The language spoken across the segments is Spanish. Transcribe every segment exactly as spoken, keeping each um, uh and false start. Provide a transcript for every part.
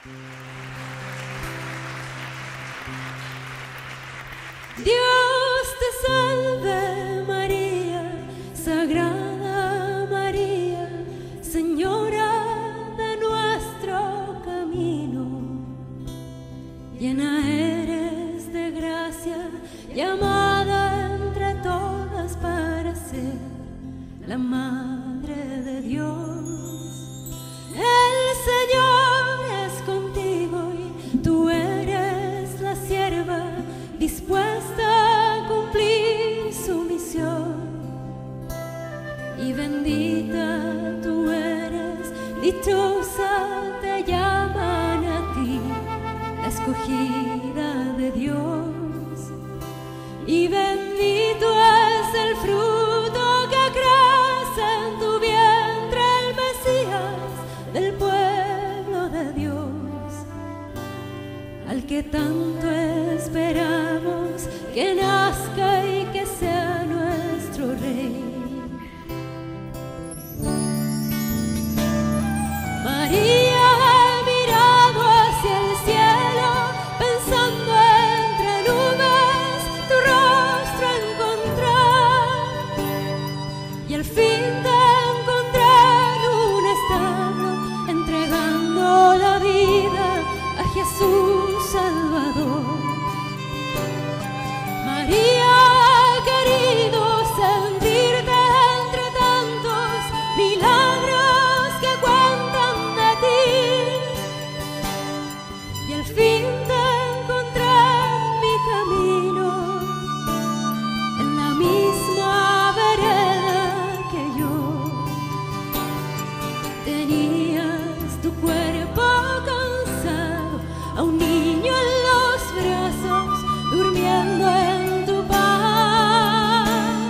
Dios te salve María, Sagrada María, Señora de nuestro camino. Llena eres de gracia, llamada entre todas para ser la Madre de Dios. El Señor es contigo y tú eres la sierva dispuesta a cumplir su misión. Y bendita tú eres, dichosa te llaman a ti, la escogida de Dios. Y bendito es el fruto que crece en tu vientre, el Mesías del pueblo de Dios, al que tanto esperamos que nazca y que sea nuestro Rey. María ha mirado hacia el cielo, pensando entre nubes tu rostro encontrar, y al fin te encontré en un establo, entregando la vida a Jesús Salvador. María ha querido sentirte entre tantos milagros que cuentan de ti, y al fin te encontré en mi camino, en la misma vereda que yo. Tenías tu cuerpo cansado, a un niño en los brazos, durmiendo en tu paz.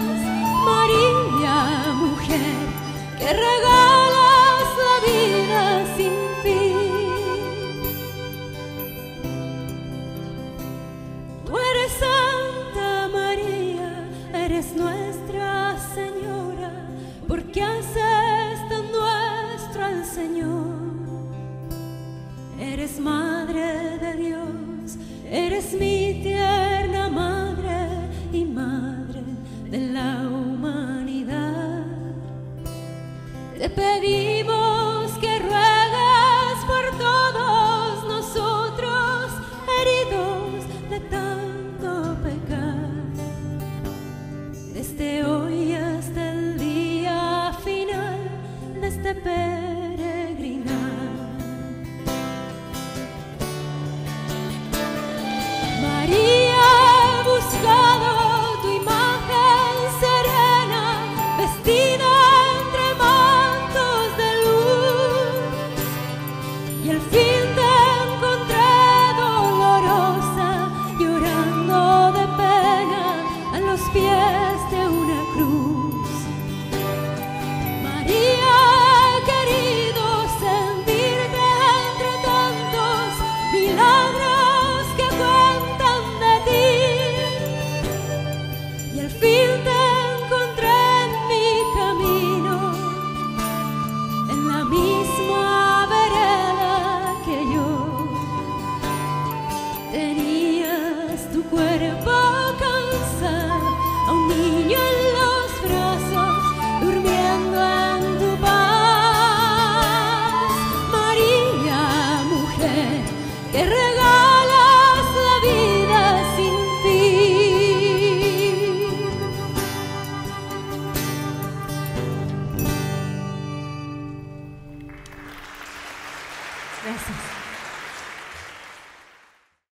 María, mujer, que regalas la vida sin fin. Tú eres Santa María, eres nuestra Señora, porque haces tan nuestro al Señor. Eres Madre de Dios, eres mi tierna Madre y Madre de la humanidad. Te pedimos que ruegues por todos nosotros, heridos de tanto pecar, desde hoy hasta el día final de este peregrinar. María, he buscado tu imagen serena, vestida entre mantos de luz, y al fin te encontré dolorosa, llorando de pena a los pies de una cruz. María, he querido sentirte entre tantos milagros que cuentan de ti, y al fin te encontré en mi camino, en la misma vereda que yo. Tenías tu cuerpo cansado, a un niño en los brazos, durmiendo en tu paz. María, mujer, que regalas la vida sin fin. Gracias.